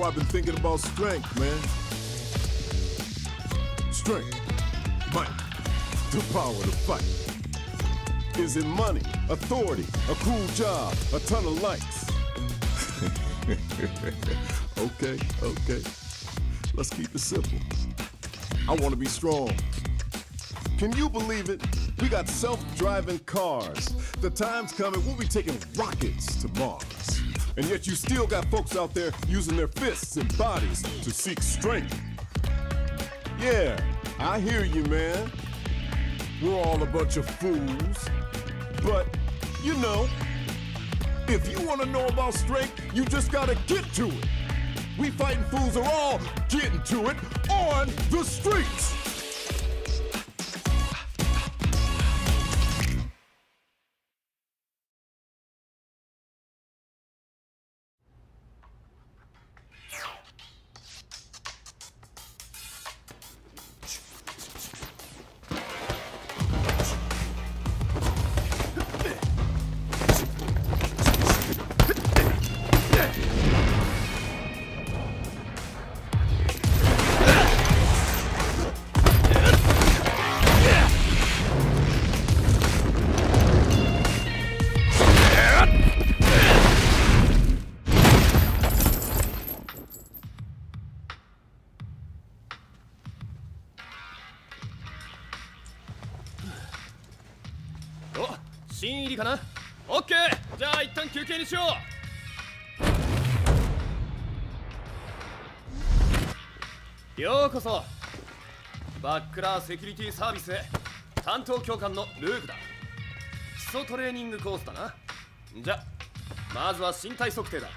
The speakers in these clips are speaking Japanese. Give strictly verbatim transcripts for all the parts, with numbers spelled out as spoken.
know, I've been thinking about strength, man. Strength, might, the power to fight. Is it money, authority, a cool job, a ton of likes? Okay, okay. Let's keep it simple. I want to be strong. Can you believe it? We got self-driving cars. The time's coming, we'll be taking rockets to Mars. And yet you still got folks out there using their fists and bodies to seek strength. Yeah, I hear you, man. We're all a bunch of fools. But, you know, if you want to know about strength, you just gotta get to it. We fighting fools are all getting to it on the streets. お、新入りかな？オッケー。じゃあ一旦休憩にしよう。ようこそ。バックラーセキュリティサービスへ。担当教官のルークだ。基礎トレーニングコースだな。じゃ、まずは身体測定だ。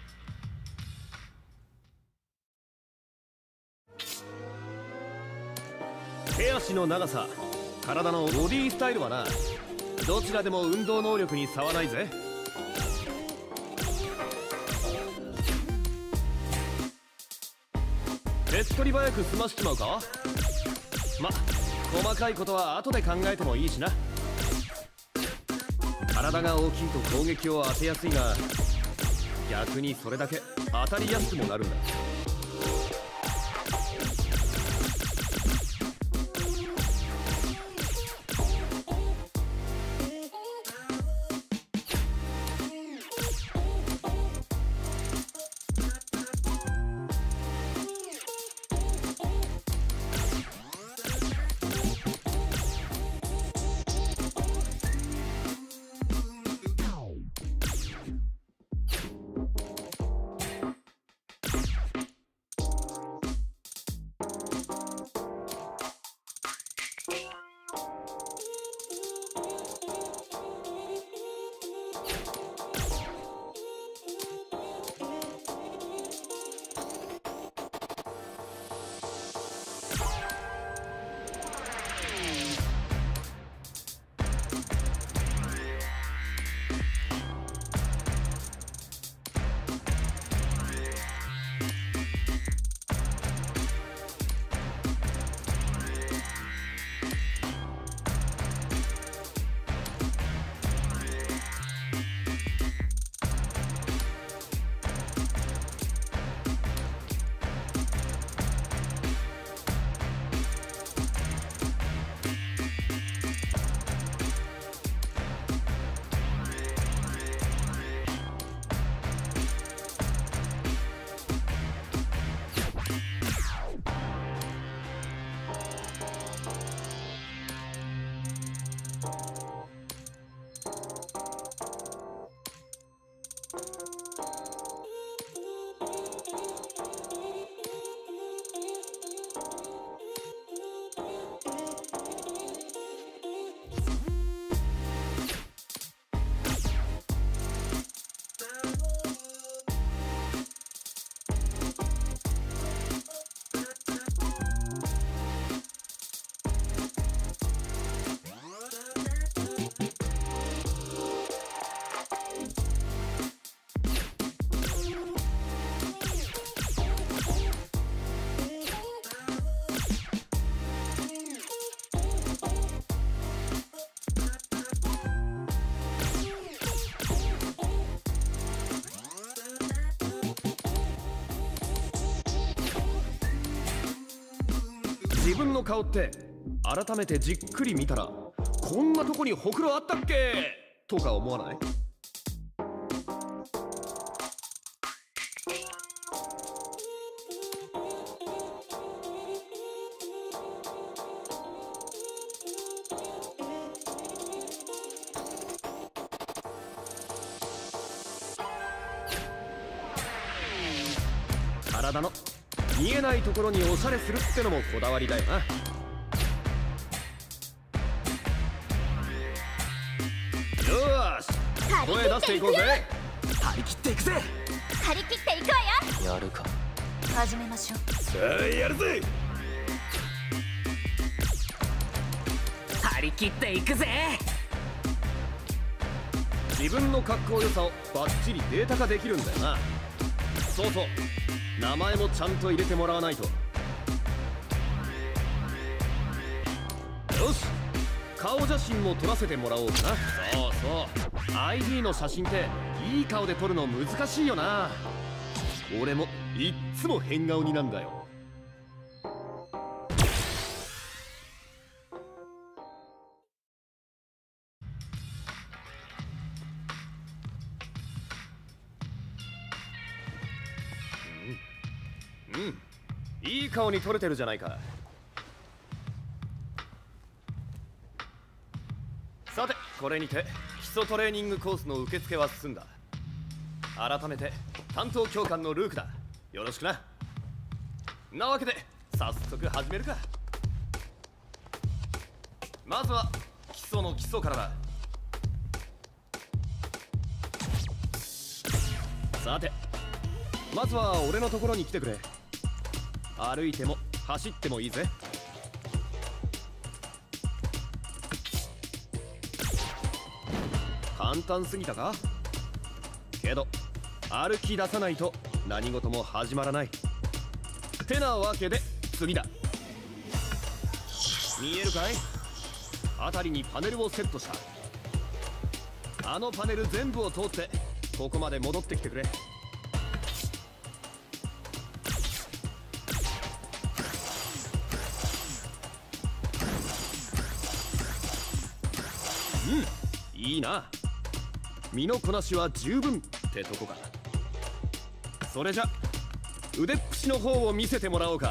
手足の長さ、体のボディスタイルはな、どちらでも運動能力に差はないぜ。手っ取り早く済ましちまうか？ま、細かいことは後で考えてもいいしな。体が大きいと攻撃を当てやすいが、逆にそれだけ当たりやすくもなるんだ。 自分の顔って改めてじっくり見たら、こんなとこにほくろあったっけとか思わない？体の見えないところにおしゃれするってのもこだわりだよな。よーし、声出していこうぜ。張り切っていくぜ。 張り切っていくわよ。 やるか。 始めましょう。 さあやるぜ。 張り切っていくぜ。 自分のかっこよさをバッチリデータ化できるんだよな。そうそう、名前もちゃんと入れてもらわないと。よし、顔写真も撮らせてもらおうかな。そうそう、 アイディー の写真っていい顔で撮るの難しいよな。俺もいっつも変顔になんだよ。うん、いい顔に撮れてるじゃないか。さて、これにて基礎トレーニングコースの受付は済んだ。改めて担当教官のルークだ。よろしくな。なわけで早速始めるか。まずは基礎の基礎からだ。さて、まずは俺のところに来てくれ。歩いても走ってもいいぜ。簡単すぎたか？けど歩き出さないと何事も始まらない。てなわけで次だ。見えるかい？辺りにパネルをセットした。あのパネル全部を通ってここまで戻ってきてくれ。うん、いいな。身のこなしは十分ってとこか。それじゃ腕っぷしの方を見せてもらおうか。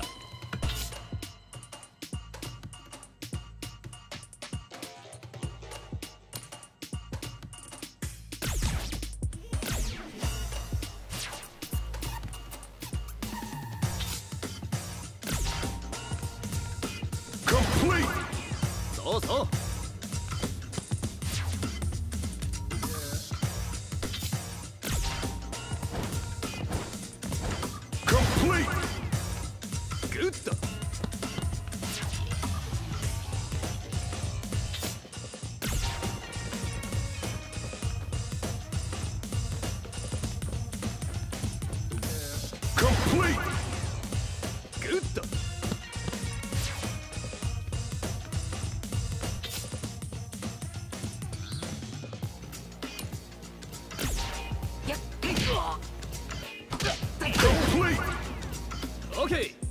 そうそう、グッド。グッド。オッケー。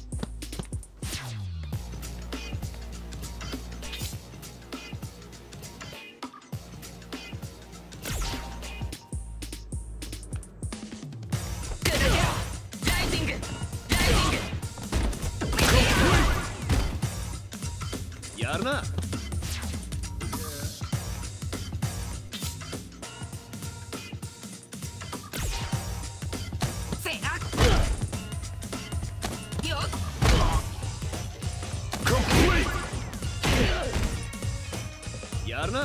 やるな。やるな。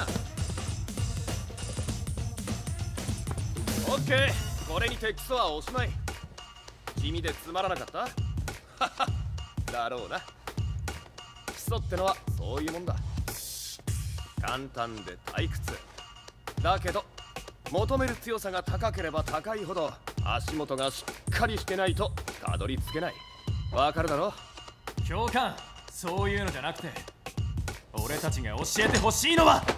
オッケー、これにて基礎はおしまい。地味でつまらなかった？だろうな。基礎ってのはそういうもんだ。簡単で退屈だけど、求める強さが高ければ高いほど足元がしっかりしてないとたどり着けない。わかるだろ？ 教官、そういうのじゃなくて、俺たちが教えてほしいのは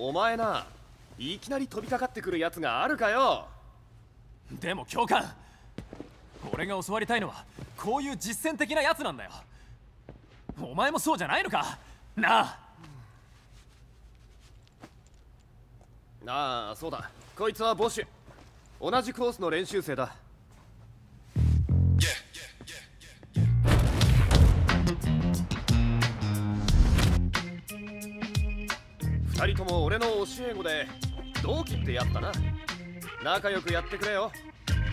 お前な、いきなり飛びかかってくるやつがあるかよ。 でも教官、俺が教わりたいのはこういう実践的なやつなんだよ。お前もそうじゃないのかなあ。 ああ、そうだ、こいつはボシュ、同じコースの練習生だ。二人とも俺の教え子で同期ってやったな。仲良くやってくれよ。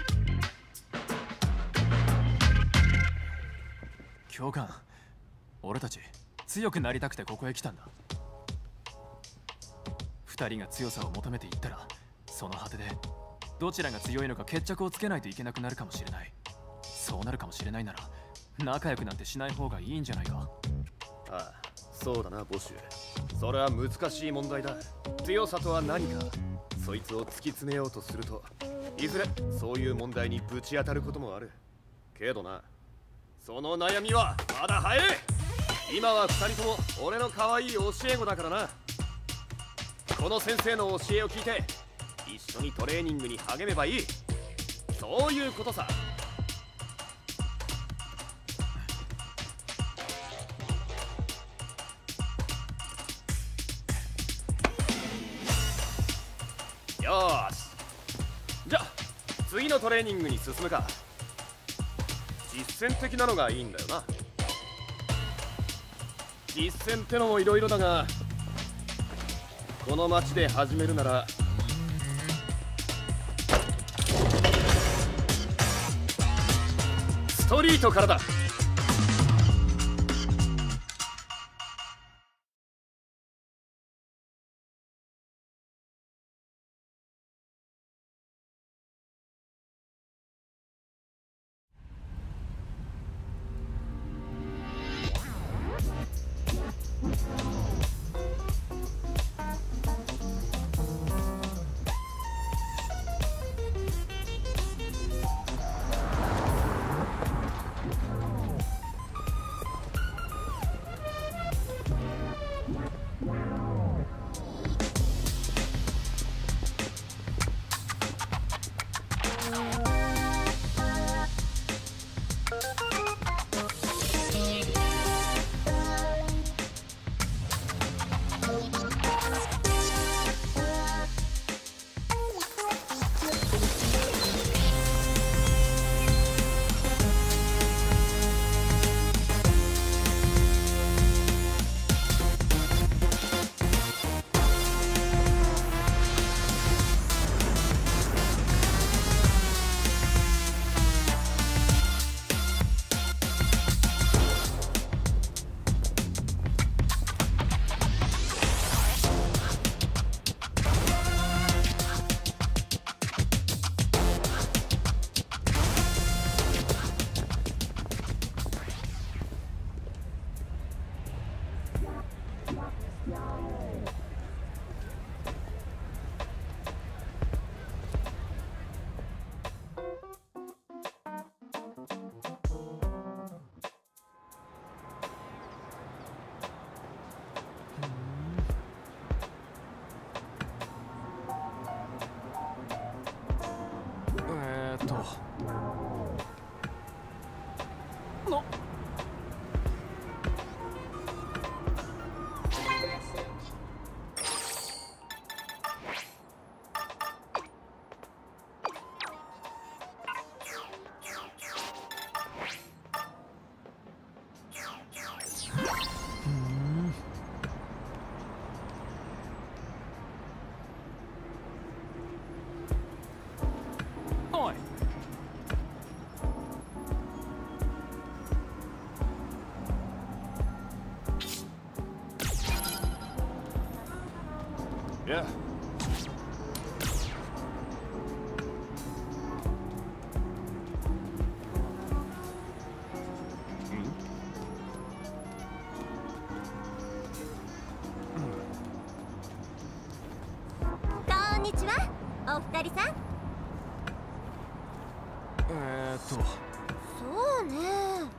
教官、俺たち強くなりたくてここへ来たんだ。二人が強さを求めていったら、その果てでどちらが強いのか決着をつけないといけなくなるかもしれない。そうなるかもしれないなら仲良くなんてしない方がいいんじゃないか。 ああ、そうだなボシュ、それは難しい問題だ。強さとは何か、そいつを突き詰めようとするといずれそういう問題にぶち当たることもあるけどな。その悩みはまだ早い。今は二人とも俺の可愛い教え子だからな。この先生の教えを聞いて一緒にトレーニングに励めばいい、そういうことさ。よーし、じゃあ次のトレーニングに進むか。実践的なのがいいんだよな。実践ってのもいろいろだが、この街で始めるならストリートからだ。 Yeah. Konnichiwa, お二人さん。 えーっとそうね。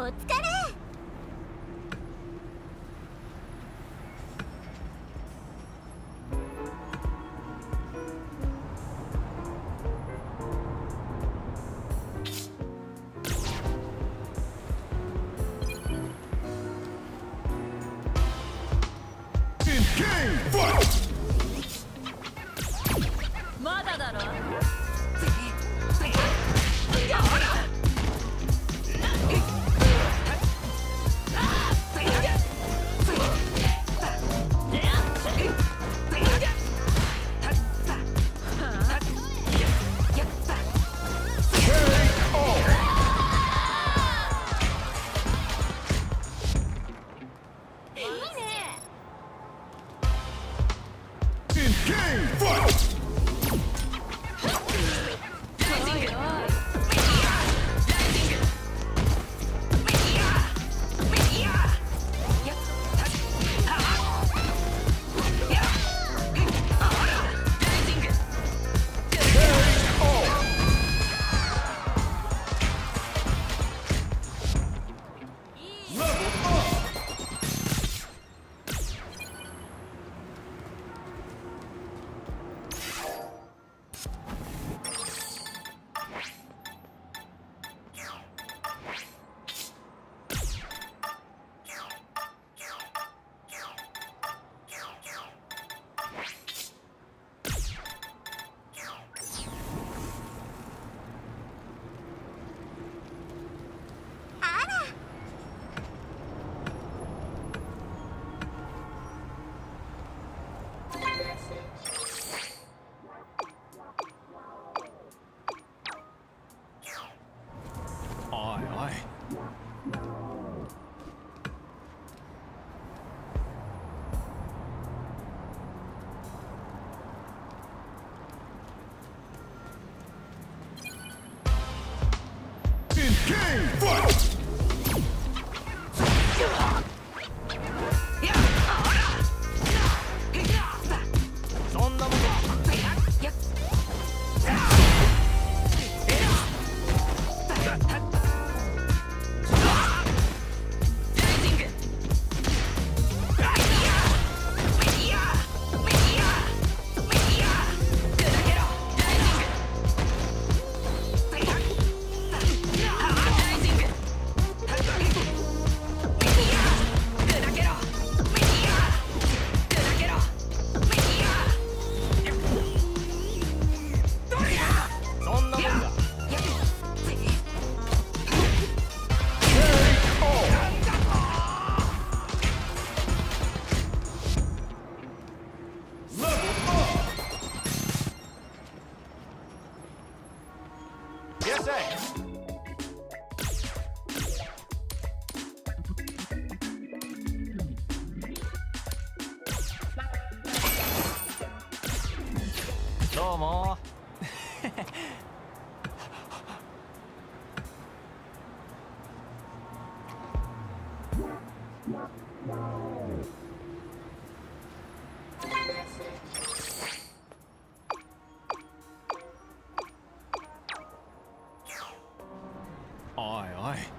疲れ。 まだだろ。 どうも。おいおい。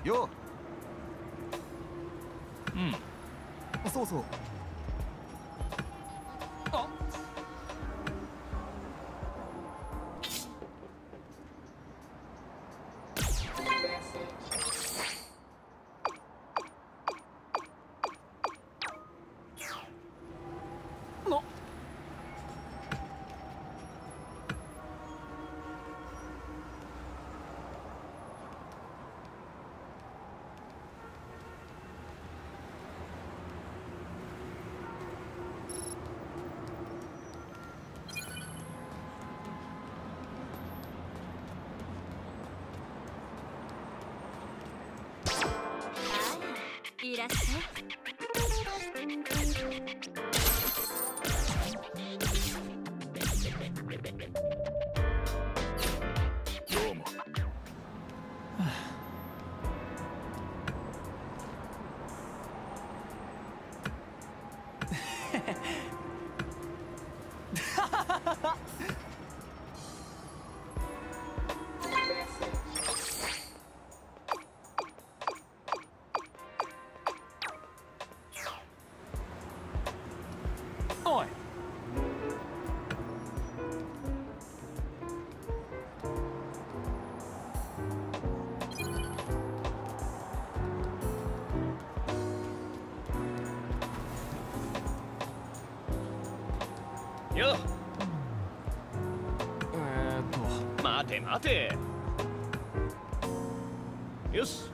よ。 うん。 そうそう。 あ。 いらっしゃい。 どうも。 おい。 よっ。 えーっと待て待て。よし。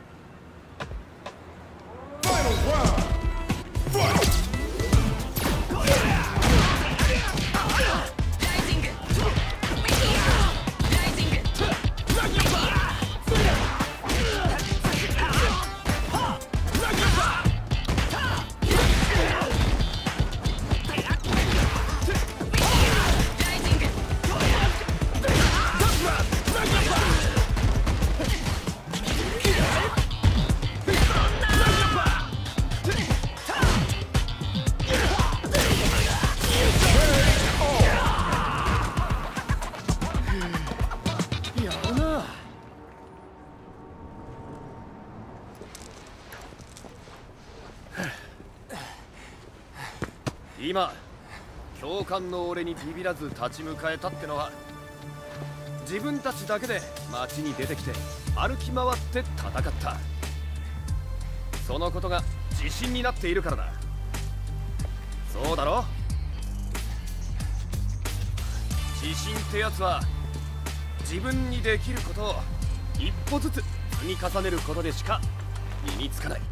今教官の俺にビビらず立ち向かえたってのは、自分たちだけで街に出てきて歩き回って戦った、そのことが自信になっているからだ。そうだろ。自信ってやつは自分にできることを一歩ずつ積み重ねることでしか身につかない。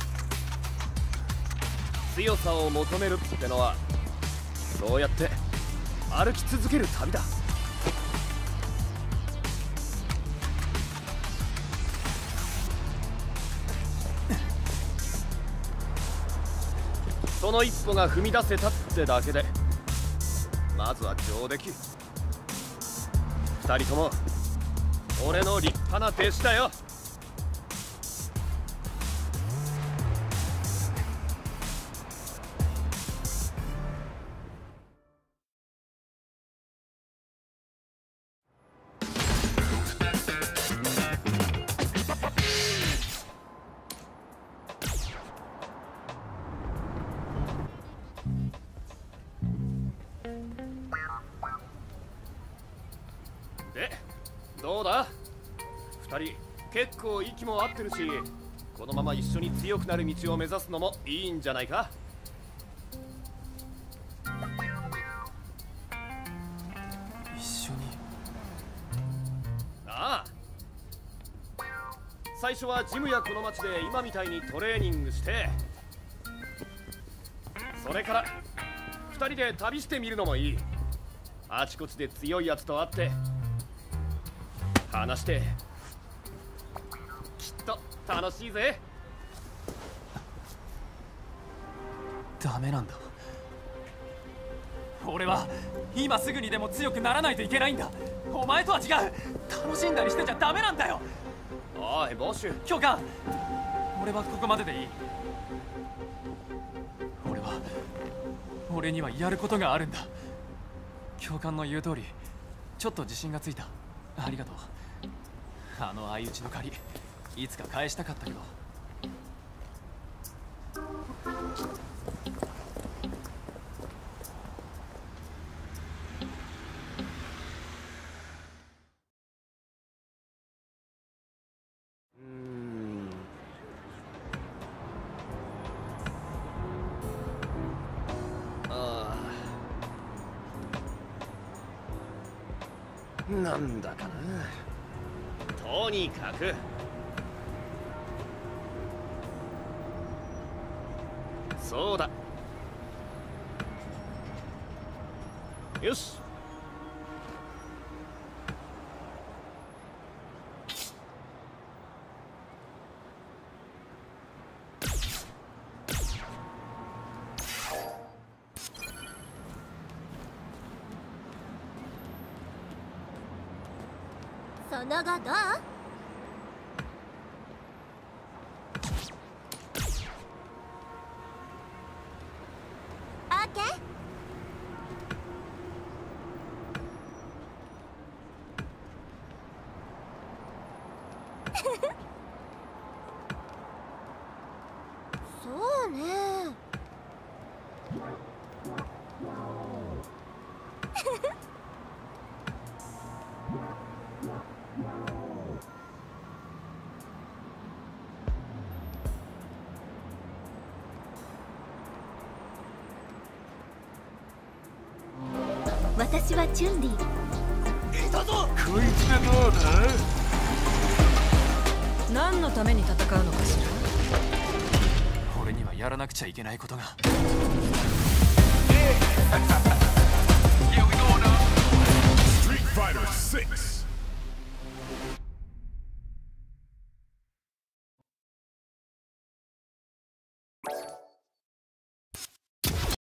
強さを求めるってのはそうやって歩き続ける旅だ。その一歩が踏み出せたってだけでまずは上出来。二人とも俺の立派な弟子だよ。で、どうだ？二人結構息も合ってるし、このまま一緒に強くなる道を目指すのもいいんじゃないか？ 一緒に。 ああ、最初はジムやこの町で今みたいにトレーニングして、それから二人で旅してみるのもいい。あちこちで強いやつと会って話して、きっと楽しいぜ。 ダメなんだ。俺は今すぐにでも強くならないといけないんだ。お前とは違う。楽しんだりしてちゃダメなんだよ。 おいボッシュ。 教官、俺はここまででいい。俺は俺にはやることがあるんだ。教官の言う通り、ちょっと自信がついた。ありがとう。あの相打ちの借りいつか返したかったけど。 なんだかな。とにかくそうだ。よし。 その後どう？オッケー。そうね。私はチュンリー。 いたぞ。 こいつでどうだ？ 何のために戦うのかしら。 俺にはやらなくちゃいけないことが。